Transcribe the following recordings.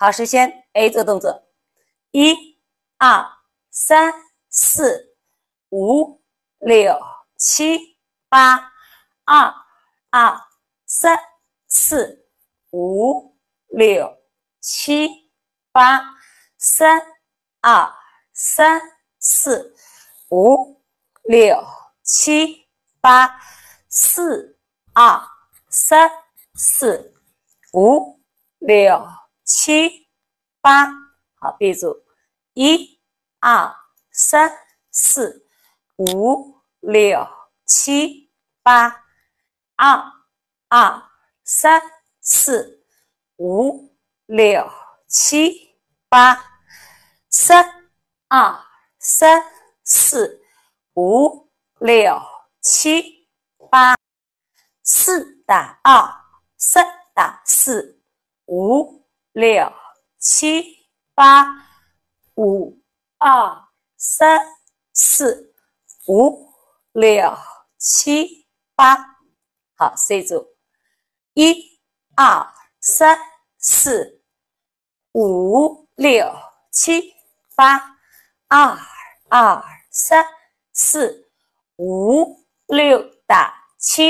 好，首先 A 这个动作，1、2、3、4、5、6、7、8、2、2、3、4、5、6、7、8、3、2、3、4、5、6、7、8、4、2、3、4、5、6、7、8。好，闭住。1、2、3、4、5、6、7、8。2、2、3、4、5、6、7、8。3、2、3、4、5、6、7、8。4打2，3打4，5、6、7、8。5、2、3、4、5、6、7、8。好，C 组，1、2、3、4、5、6、7、8。2、2、3、4、5、6打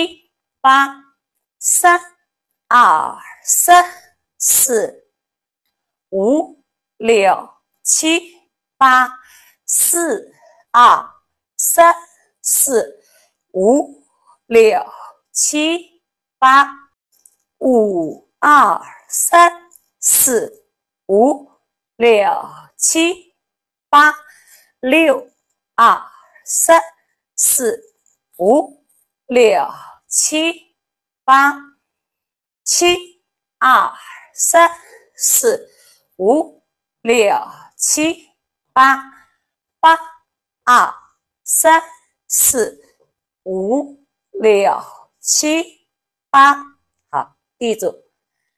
7、8。3、2、3、4、5、6、7、8。4、2、3、4、5、6、7、8。5、2、3、4、5、6、7、8。6、2、3、4、5、6、7、8。7、2、3、4、5、6、7、8。8、2、3、4、5、6、7、8。好，第一组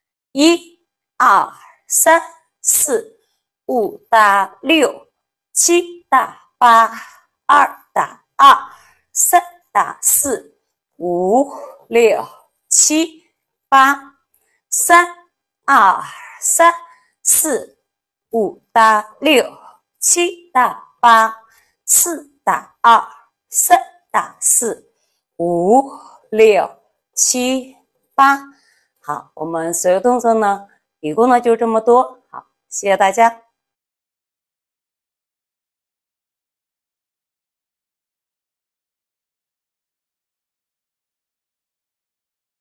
，1、2、3、4、5打6、7打8。2打2、3打4、5、6、7、8。3、2、3、4、5打6、7打8。4打2、3打4、5、6、7、8。好，我们所有动作呢，一共呢就这么多。好，谢谢大家。